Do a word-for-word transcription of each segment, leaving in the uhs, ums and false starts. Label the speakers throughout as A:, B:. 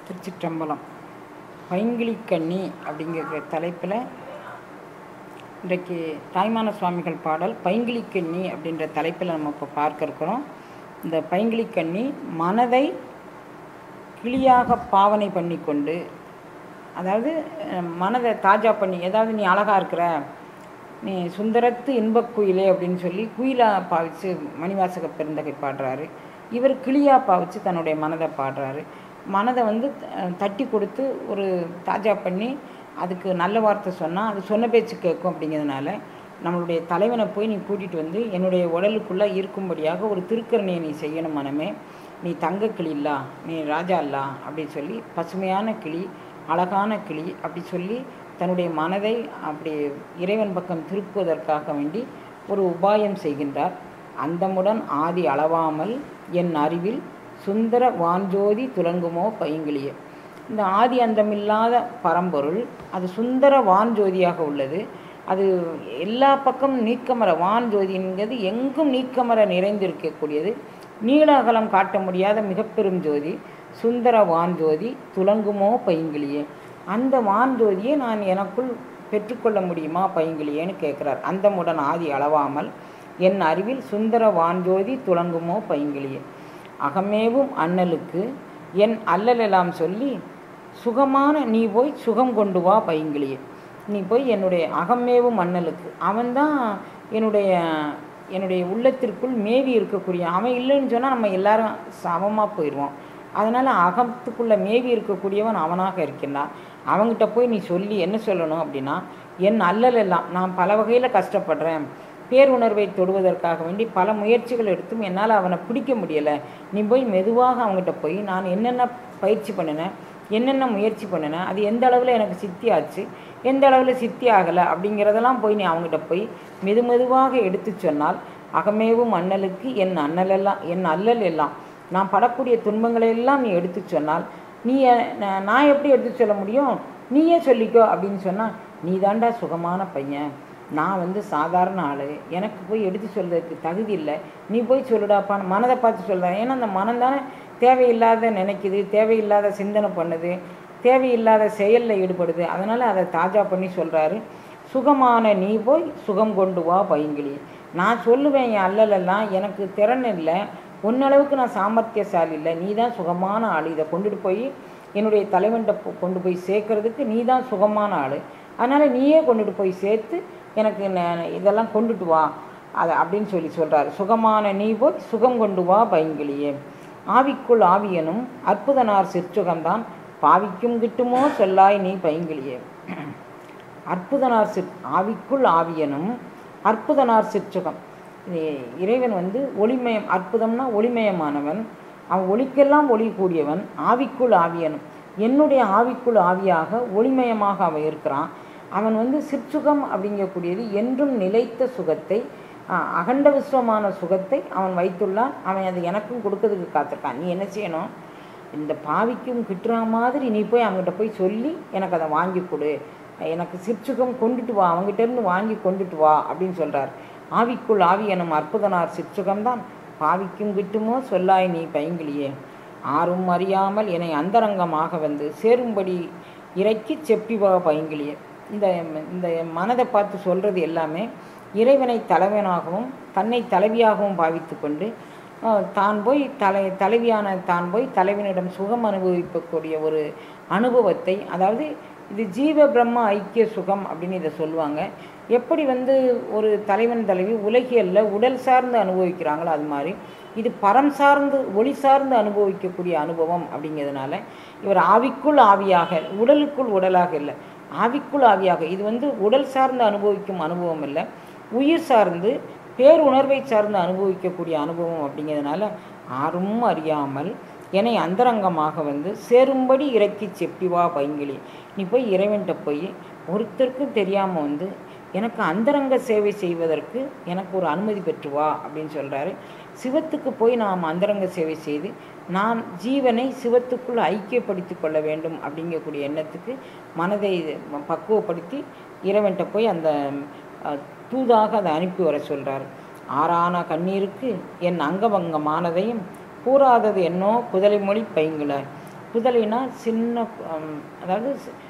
A: திருச்சிற்றம்பலம். பைங்கிளிக்கண்ணி அப்படிங்கிற தலைப்பில் இன்றைக்கு தாய்மான சுவாமிகள் பாடல் பைங்கிளிக்கண்ணி அப்படின்ற தலைப்பில் நம்ம இப்போ பார்க்க இருக்கிறோம். இந்த பைங்கிளிக்கண்ணி மனதை கிளியாக பாவனை பண்ணி கொண்டு, அதாவது மனதை தாஜா பண்ணி, ஏதாவது நீ அழகாக இருக்கிற, நீ சுந்தரத்து இன்பக் குயிலே அப்படின்னு சொல்லி குயிலாக பாவிச்சு மணிவாசக பெருந்தகை பாடுறாரு. இவர் கிளியாக பாவிச்சு தன்னுடைய மனதை பாடுறாரு. மனதை வந்து தட்டி கொடுத்து ஒரு தாஜா பண்ணி அதுக்கு நல்ல வார்த்தை சொன்னால் அது சொன்ன பேச்சு கேட்கும். அப்படிங்கிறதுனால நம்மளுடைய தலைவனை போய் நீ கூட்டிகிட்டு வந்து என்னுடைய உடலுக்குள்ளே இருக்கும்படியாக ஒரு திருக்கரணையை நீ செய்யணும். மனமே, நீ தங்க கிளி இல்லா, நீ ராஜா இல்லா அப்படின்னு சொல்லி பசுமையான கிளி, அழகான கிளி அப்படி சொல்லி தன்னுடைய மனதை அப்படி இறைவன் பக்கம் திருப்புவதற்காக வேண்டி ஒரு உபாயம் செய்கின்றார். அந்தமுடன் ஆதி அளவாமல் என் அறிவில் சுந்தர வான்ஜோதி துலங்குமோ பைங்கிளியே. இந்த ஆதி அந்தமில்லாத பரம்பொருள் அது சுந்தர வான்ஜோதியாக உள்ளது. அது எல்லா பக்கமும் நீக்கமர வான்ஜோதிங்கிறது எங்கும் நீக்கமர நிறைந்திருக்கக்கூடியது. நீள அகலம் காட்ட முடியாத மிகப்பெரும் ஜோதி சுந்தர வான்ஜோதி துலங்குமோ பைங்கிளியே. அந்த வான்ஜோதியை நான் எனக்குள் பெற்றுக்கொள்ள முடியுமா பைங்கிளியேன்னு கேட்குறார். அந்தமுடன் ஆதி அளவாமல் என் அறிவில் சுந்தர வான்ஜோதி துலங்குமோ பைங்கிளியே. அகமேவும் அண்ணலுக்கு என் அல்லலெல்லாம் சொல்லி சுகமான நீ போய் சுகம் கொண்டு வா பைங்கிளியே. நீ போய் என்னுடைய அகமேவும் அண்ணலுக்கு, அவன்தான் என்னுடைய என்னுடைய உள்ளத்திற்குள் மேவி இருக்கக்கூடிய, அவன் இல்லைன்னு சொன்னால் நம்ம எல்லாரும் சமமாக போயிடுவோம். அதனால் அகத்துக்குள்ளே மேவி இருக்கக்கூடியவன் அவனாக இருக்கின்றான். அவங்ககிட்ட போய் நீ சொல்லி என்ன சொல்லணும் அப்படின்னா, என் அல்லலெல்லாம் நான் பல வகையில் கஷ்டப்படுறேன், பேருணர்வை தொடுவதற்காக வேண்டி பல முயற்சிகள் எடுத்தும் என்னால் அவனை பிடிக்க முடியலை. நீ போய் மெதுவாக அவங்ககிட்ட போய் நான் என்னென்ன பயிற்சி பண்ணினேன், என்னென்ன முயற்சி பண்ணினேன், அது எந்த அளவில் எனக்கு சித்தி ஆச்சு, எந்த அளவில் சித்தி ஆகலை அப்படிங்கிறதெல்லாம் போய் நீ அவங்ககிட்ட போய் மெது மெதுவாக எடுத்து சொன்னால் அகமேவும் அண்ணலுக்கு என் அண்ணலெல்லாம் என் அல்லல் எல்லாம் நான் படக்கூடிய துன்பங்களையெல்லாம் நீ எடுத்து சொன்னால், நீ நான் எப்படி எடுத்து சொல்ல முடியும், நீயே சொல்லிக்கோ அப்படின்னு சொன்னால், நீ தாண்டா சுகமான பையன், நான் வந்து சாதாரண ஆள், எனக்கு போய் எடுத்து சொல்கிறதுக்கு தகுதி இல்லை, நீ போய் சொல்லுடாப்பான்னு மனதை பார்த்து சொல்கிறேன். ஏன்னா அந்த மனம் தானே தேவையில்லாத நினைக்குது, தேவையில்லாத சிந்தனை பண்ணுது, தேவையில்லாத செயலில் ஈடுபடுது. அதனால் அதை தாஜா பண்ணி சொல்கிறாரு. சுகமான நீ போய் சுகம் கொண்டு வா பைங்கிளி. நான் சொல்லுவேன் என் அல்லலெல்லாம், எனக்கு திறன் இல்லை, உன்னளவுக்கு நான் சாமர்த்தியசாலி இல்லை, நீ தான் சுகமான ஆள், இதை கொண்டுட்டு போய் என்னுடைய தலைவன்கிட்ட கொண்டு போய் சேர்க்கறதுக்கு நீ தான் சுகமான ஆள், அதனால் நீயே கொண்டுட்டு போய் சேர்த்து எனக்கு இதெல்லாம் கொண்டுட்டு வா அதை அப்படின்னு சொல்லி சொல்கிறாரு. சுகமான நீ போய் சுகம் கொண்டு வா பைங்கிளியே. ஆவிக்குள் ஆவியனும் அற்புதனார் சிற்சுகம்தான் பாவிக்கும் கிட்டுமோ சொல்லாய் நீ பைங்கிளியே. அற்புதனார் சிற் ஆவிக்குள் ஆவியனும் அற்புதனார் சிற்சுகம். இறைவன் வந்து ஒளிமயம், அற்புதம்னா ஒளிமயமானவன், அவன் ஒளிக்கெல்லாம் ஒளி கூடியவன். ஆவிக்குள் ஆவியனும், என்னுடைய ஆவிக்குள் ஆவியாக ஒளிமயமாக அவன் இருக்கிறான். அவன் வந்து சிற்சுகம் அப்படிங்கக்கூடியது என்றும் நிலைத்த சுகத்தை, அகண்ட விஸ்வமான சுகத்தை அவன் வைத்துள்ளான். அவன் அதை எனக்கும் கொடுக்கறதுக்கு காத்திருக்கான். நீ என்ன செய்யணும், இந்த பாவிக்கும் கிட்டுற மாதிரி நீ போய் அவங்ககிட்ட போய் சொல்லி எனக்கு அதை வாங்கி கொடு, எனக்கு சிற்சுகம் கொண்டுட்டு வா, அவங்ககிட்டேருந்து வாங்கி கொண்டுட்டு வா அப்படின்னு சொல்கிறார். ஆவிக்குள் ஆவி எனும் அற்புதனார் சிற்சுகம்தான் பாவிக்கும் கிட்டுமோ சொல்லாய் நீ பைங்கிளியே. ஆறும் அறியாமல் என்னை அந்தரங்கமாக வந்து சேரும்படி இறக்கி செப்பிவா பைங்கிளியே. இந்த இந்த மனதை பார்த்து சொல்கிறது எல்லாமே இறைவனை தலைவனாகவும் தன்னை தலைவியாகவும் பாவித்து கொண்டு தான் போய் தலை தலைவியான தான் போய் தலைவனிடம் சுகம் அனுபவிக்கக்கூடிய ஒரு அனுபவத்தை, அதாவது இது ஜீவ பிரம்ம ஐக்கிய சுகம் அப்படின்னு இதை சொல்லுவாங்க. எப்படி வந்து ஒரு தலைவன் தலைவி உலகியல்ல உடல் சார்ந்து அனுபவிக்கிறாங்களோ அது மாதிரி இது பரம் சார்ந்து ஒளி சார்ந்து அனுபவிக்கக்கூடிய அனுபவம். அப்படிங்கிறதுனால இவர் ஆவிக்குள் ஆவியாக, உடலுக்குள் உடலாக இல்லை, ஆவிக்குள் ஆவியாக, இது வந்து உடல் சார்ந்து அனுபவிக்கும் அனுபவம் இல்லை, உயிர் சார்ந்து பேருணர்வை சார்ந்து அனுபவிக்கக்கூடிய அனுபவம். அப்படிங்கிறதுனால ஆரும் அறியாமல் என்னை அந்தரங்கமாக வந்து சேரும்படி இறக்கி செப்பிவா பைங்கிளி. நீ போய் இறைவன்கிட்ட போய் ஒருத்தருக்கும் தெரியாமல் வந்து எனக்கு அந்தரங்க சேவை செய்வதற்கு எனக்கு ஒரு அனுமதி பெற்றுவா அப்படின்னு சொல்கிறாரு. சிவத்துக்கு போய் நாம் அந்தரங்க சேவை செய்து நான் ஜீவனை சிவத்துக்குள் ஐக்கியப்படுத்தி கொள்ள வேண்டும் அப்படிங்கக்கூடிய எண்ணத்துக்கு மனதை பக்குவப்படுத்தி இறைவன்கிட்ட போய் அந்த தூதாக அதை அனுப்பி வர சொல்கிறார். ஆறான கண்ணீருக்கு என் அங்கபங்கமானதையும் கூறாதது என்னோ குதலை மொழி பைங்கிளாய். குதலைனா சின்ன, அதாவது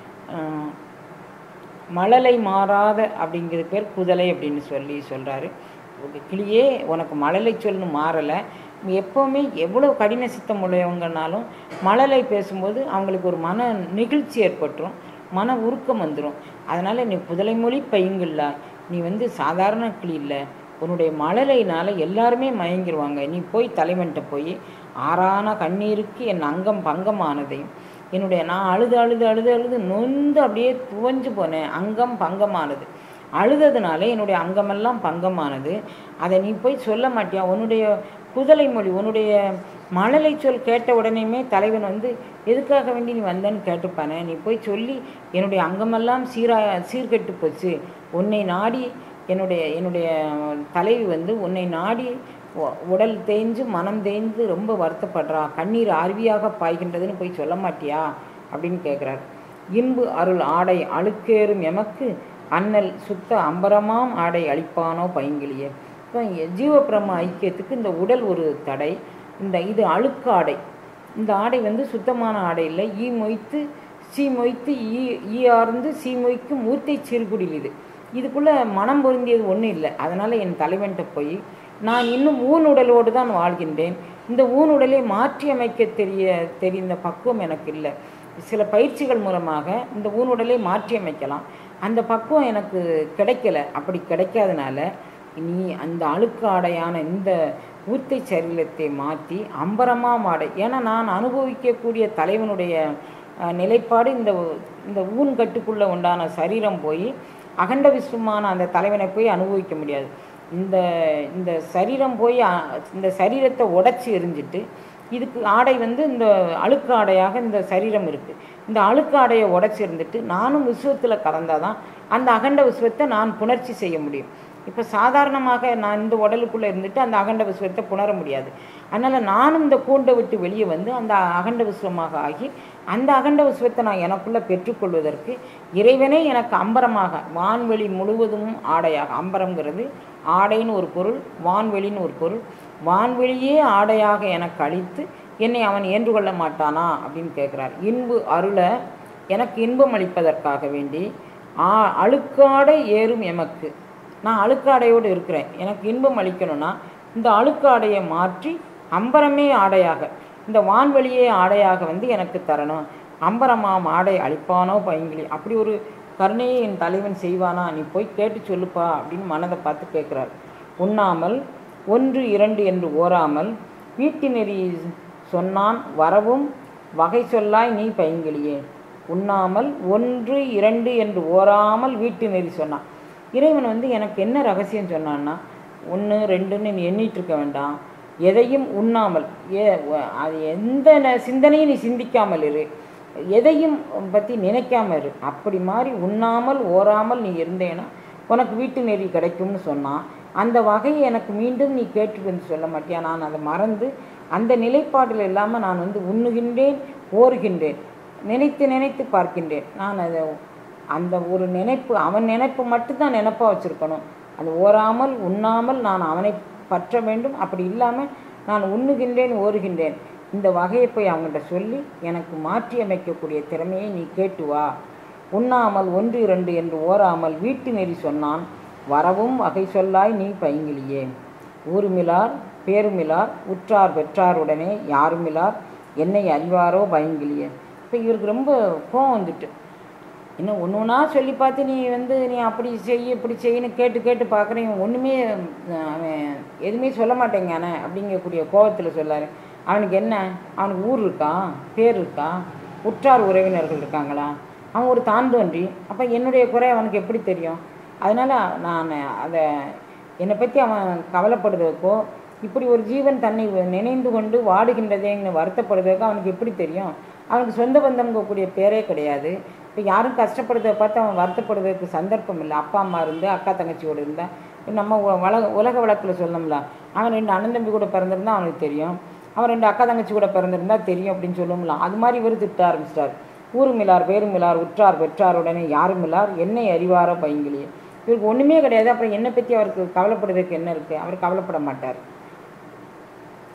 A: மழலை மாறாத அப்படிங்கிற பேர் குதலை அப்படின்னு சொல்லி சொல்கிறாரு. கிளியே உனக்கு மழலை சொல்லு மாறலை, எப்போவுமே எவ்வளோ கடின சித்தம் உடையவங்கனாலும் மழலை பேசும்போது அவங்களுக்கு ஒரு மன நெகிழ்ச்சி ஏற்பட்டுரும், மன உருக்கம் வந்துடும். அதனால் நீ குதலை மொழி பைங்கில்ல, நீ வந்து சாதாரண கிளி இல்லை, உன்னுடைய மழலையினால் எல்லாருமே மயங்கிடுவாங்க. நீ போய் தலைவன்கிட்ட போய் ஆறான கண்ணீருக்கு என் அங்கம் பங்கமானதையும், என்னுடைய நான் அழுது அழுது அழுது அழுது நொந்து அப்படியே துவஞ்சு போனேன், அங்கம் பங்கமானது, அழுததுனால என்னுடைய அங்கமெல்லாம் பங்கமானது, அதை நீ போய் சொல்ல மாட்டியா? உன்னுடைய குதலை மொழி, உன்னுடைய மழலை சொல் கேட்ட உடனேயுமே தலைவன் வந்து எதுக்காக வேண்டி நீ வந்தேன்னு கேட்டுப்பானே, நீ போய் சொல்லி என்னுடைய அங்கமெல்லாம் சீரா சீர்கெட்டு போச்சு, உன்னை நாடி என்னுடைய என்னுடைய தலைவி வந்து உன்னை நாடி உடல் தேய்ஞ்சு மனம் தேய்ந்து ரொம்ப வருத்தப்படுறா, கண்ணீர் அருவியாக பாய்கின்றதுன்னு போய் சொல்ல மாட்டியா அப்படின்னு கேட்குறார். இன்பு அருள் ஆடை அழுக்கேறும் எமக்கு அண்ணல் சுத்த அம்பரமாம் ஆடை அளிப்பானோ பைங்கிலியே. இப்போ ஜீவபிரம ஐக்கியத்துக்கு இந்த உடல் ஒரு தடை, இந்த இது அழுக்கு ஆடை, இந்த ஆடை வந்து சுத்தமான ஆடை இல்லை, ஈ மொய்த்து சீ மொய்த்து ஈ ஈ ஆர்ந்து சீ மொய்க்கும் மூர்த்தை சிறுகுடில், இது இதுக்குள்ளே மனம் பொருந்தியது ஒன்றும் இல்லை. அதனால் என் தலைவன்கிட்ட போய் நான் இன்னும் ஊனுடலோடு தான் வாழ்கின்றேன், இந்த ஊனுடலை மாற்றி அமைக்க தெரிய தெரிந்த பக்குவம் எனக்கு இல்லை, சில பயிற்சிகள் மூலமாக இந்த ஊனுடலை மாற்றி அமைக்கலாம், அந்த பக்குவம் எனக்கு கிடைக்கல. அப்படி கிடைக்காதனால நீ அந்த அழுக்கு ஆடையான இந்த ஊத்தை சரீரத்தை மாற்றி அம்பரமாக ஆடை, ஏன்னா நான் அனுபவிக்கக்கூடிய தலைவனுடைய நிலைப்பாடு இந்த இந்த ஊன் கட்டுக்குள்ளே உண்டான சரீரம் போய் அகண்ட விஸ்வமான அந்த தலைவனை போய் அனுபவிக்க முடியாது. இந்த இந்த சரீரம் போய் இந்த சரீரத்தை உடைச்சி எரிஞ்சிட்டு இதுக்கு ஆடை வந்து இந்த அழுக்கு ஆடையாக இந்த சரீரம் இருக்குது, இந்த அழுக்கு ஆடையை உடைச்சி இருந்துட்டு நானும் விஸ்வத்தில் கலந்தால் தான் அந்த அகண்ட விஸ்வத்தை நான் புணர்ச்சி செய்ய முடியும். இப்போ சாதாரணமாக நான் இந்த உடலுக்குள்ளே இருந்துட்டு அந்த அகண்ட விஸ்வத்தை புணர முடியாது. அதனால் நானும் இந்த கூண்டை விட்டு வெளியே வந்து அந்த அகண்ட விஸ்வமாக ஆகி அந்த அகண்ட விஸ்வத்தை நான் எனக்குள்ளே பெற்றுக்கொள்வதற்கு இறைவனே எனக்கு அம்பரமாக வான்வெளி முழுவதும் ஆடையாக, அம்பரங்கிறது ஆடைன்னு ஒரு பொருள், வான்வெளின்னு ஒரு பொருள், வான்வெளியே ஆடையாக எனக்கு அளித்து என்னை அவன் ஏற்றுக்கொள்ள மாட்டானா அப்படின்னு கேட்குறார். இன்பு அருளை எனக்கு இன்பம் அளிப்பதற்காக வேண்டி ஆ அழுக்காடை ஏறும் எமக்கு, நான் அழுக்காடையோடு இருக்கிறேன், எனக்கு இன்பம் அளிக்கணும்னா இந்த அழுக்காடையை மாற்றி அம்பரமே ஆடையாக, இந்த வான்வெளியே ஆடையாக வந்து எனக்கு தரணும், அம்பரமாம் ஆடை அளிப்பானோ பைங்கிலி, அப்படி ஒரு கருணையை என் தலைவன் செய்வானா, நீ போய் கேட்டு சொல்லுப்பா அப்படின்னு மனதை பார்த்து கேட்குறார். உண்ணாமல் ஒன்று இரண்டு என்று ஓராமல் வீட்டு நெறி சொன்னான் வரவும் வகை சொல்லாய் நீ பைங்கிலியே. உண்ணாமல் ஒன்று இரண்டு என்று ஓராமல் வீட்டு நெறி சொன்னான். இறைவன் வந்து எனக்கு என்ன ரகசியம் சொன்னான்னா, ஒன்று ரெண்டுன்னு நீ எண்ணிட்டு இருக்க வேண்டாம், எதையும் உண்ணாமல், ஏ அது எந்த சிந்தனையும் நீ சிந்திக்காமல் இரு, எதையும் பற்றி நினைக்காமல் இரு, அப்படி மாதிரி உண்ணாமல் ஓராமல் நீ இருந்தேன்னா உனக்கு வீட்டு நெறி கிடைக்கும்னு சொன்னான். அந்த வகையை எனக்கு மீண்டும் நீ கேட்டு வந்து சொல்ல மாட்டியா? நான் அதை மறந்து அந்த நிலைப்பாட்டில் இல்லாமல் நான் வந்து உண்ணுகின்றேன், ஓருகின்றேன், நினைத்து நினைத்து பார்க்கின்றேன். நான் அதை அந்த ஒரு நினைப்பு, அவன் நினைப்பு மட்டும்தான் நினைப்பாக வச்சுருக்கணும். அது ஓராமல் உண்ணாமல் நான் அவனை பற்ற வேண்டும். அப்படி இல்லாமல் நான் உண்ணுகின்றேன், ஓருகின்றேன், இந்த வகையை போய் அவங்கள்ட்ட சொல்லி எனக்கு மாற்றி அமைக்கக்கூடிய திறமையை நீ கேட்டு வா. உண்ணாமல் ஒன்று இரண்டு என்று ஓராமல் வீட்டு நெறி சொன்னான் வரவும் வகை சொல்லாய் நீ பைங்கிலியே. ஊருமிலார் பேருமிலார் உற்றார் பெற்றாருடனே யாருமிலார் என்னை அறிவாரோ பைங்கிலியே. இப்போ இவருக்கு ரொம்ப கோவம் வந்துட்டு, இன்னும் ஒன்று ஒன்றா சொல்லி பார்த்து நீ வந்து நீ அப்படி செய் இப்படி செய்யன்னு கேட்டு கேட்டு பார்க்குறேன், ஒன்றுமே அவன் எதுவுமே சொல்ல மாட்டேங்கானே அப்படிங்கக்கூடிய கோபத்தில் சொல்லார். அவனுக்கு என்ன, அவனுக்கு ஊர் இருக்கா, பேர் இருக்கா, உற்றார் உறவினர்கள் இருக்காங்களா, அவன் ஒரு தான் தோன்றி, அப்போ என்னுடைய குறை அவனுக்கு எப்படி தெரியும்? அதனால் நான் அதை என்னை பற்றி அவன் கவலைப்படுறதுக்கோ, இப்படி ஒரு ஜீவன் தன்னை நினைந்து கொண்டு வாடுகின்றதேன்னு வருத்தப்படுறதுக்கோ அவனுக்கு எப்படி தெரியும்? அவனுக்கு சொந்த பந்தம்ங்கக்கூடிய பேரே கிடையாது. இப்போ யாரும் கஷ்டப்படுறதை பார்த்து அவன் வருத்தப்படுறதுக்கு சந்தர்ப்பம் இல்லை. அப்பா அம்மா இருந்து அக்கா தங்கச்சியோடு இருந்தால், நம்ம உலக உலக வழக்கில் சொல்லணும்ல, அவன் ரெண்டு அண்ணன் தம்பி கூட பிறந்திருந்தா அவனுக்கு தெரியும், அவன் ரெண்டு அக்கா தங்கச்சி கூட பிறந்திருந்தா தெரியும் அப்படின்னு சொல்லும்ல. அது மாதிரி இவர் திட்ட ஆரம்பிச்சிட்டார். ஊருமிலார் பேருமிலார் உற்றார் பெற்றாருடனே யாருமிலார் என்னை அறிவாரோ பைங்கிலியே. இவருக்கு ஒன்றுமே கிடையாது, அப்புறம் என்னை பற்றி அவருக்கு கவலைப்படுறதுக்கு என்ன இருக்குது? அவர் கவலைப்பட மாட்டார்.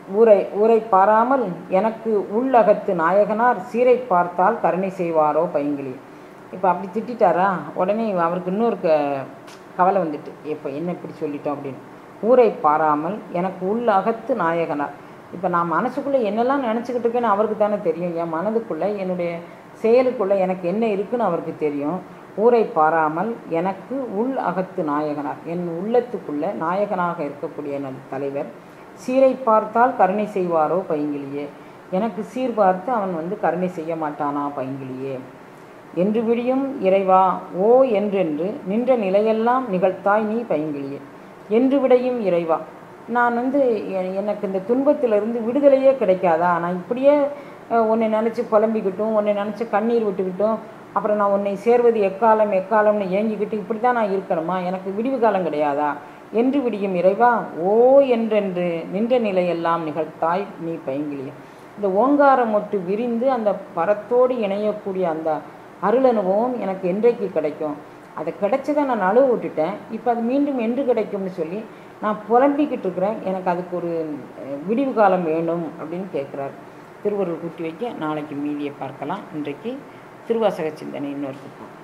A: ஊரை ஊரை பாராமல் எனக்கு உள்ளகத்து நாயகனார் சீரை பார்த்தால் கருணை செய்வாரோ பைங்கிளி. இப்போ அப்படி திட்டாரா, உடனே அவருக்கு இன்னொரு க கவலை வந்துட்டு, இப்போ என்ன இப்படி சொல்லிட்டோம் அப்படின்னு. ஊரை பாராமல் எனக்கு உள்ளகத்து நாயகனார். இப்போ நான் மனசுக்குள்ளே என்னெல்லாம் நினச்சிக்கிட்டு இருக்கேன்னு அவருக்கு தானே தெரியும். என் மனதுக்குள்ளே என்னுடைய செயலுக்குள்ளே எனக்கு என்ன இருக்குன்னு அவருக்கு தெரியும். ஊரை பாராமல் எனக்கு உள் அகத்து நாயகனார், என் உள்ளத்துக்குள்ளே நாயகனாக இருக்கக்கூடிய என் தலைவர் சீரை பார்த்தால் கருணை செய்வாரோ பைங்கிலியே. எனக்கு சீர் பார்த்து அவன் வந்து கருணை செய்ய மாட்டானா பைங்கிலியே. என்று விடியும் இறைவா ஓ என்றென்று நின்ற நிலையெல்லாம் நிகழ்த்தாய் நீ பைங்கிலியே. என்று விடையும் இறைவா, நான் வந்து எனக்கு இந்த துன்பத்திலிருந்து விடுதலையே கிடைக்காதா? நான் இப்படியே உன்னை நினச்சி புலம்பிக்கிட்டும் உன்னை நினச்சி கண்ணீர் விட்டுக்கிட்டும் அப்புறம் நான் உன்னை சேர்வது எக்காலம் எக்காலம்னு ஏங்கிக்கிட்டு இப்படி தான் நான் இருக்கணுமா? எனக்கு விடிவு காலம் கிடையாதா? என்று விடியும் இறைவா ஓ என்றென்று நின்ற நிலையெல்லாம் நிகழ்த்தாய் நீ பைங்கிலியே. இந்த ஓங்காரம் மொட்டு விரிந்து அந்த பரத்தோடு இணையக்கூடிய அந்த அருள் அனுபவம் எனக்கு என்றைக்கு கிடைக்கும்? அதை கிடைச்சதை நான் நழுவு விட்டுட்டேன். இப்போ அது மீண்டும் என்று கிடைக்கும்னு சொல்லி நான் புலம்பிக்கிட்டு இருக்கிறேன். எனக்கு அதுக்கு ஒரு விடிவு காலம் வேணும் அப்படின்னு கேட்குறாரு. திருவருள் கூட்டி வைக்க நாளைக்கு மீதியை பார்க்கலாம். இன்றைக்கு திருவாசக சிந்தனை இன்னொரு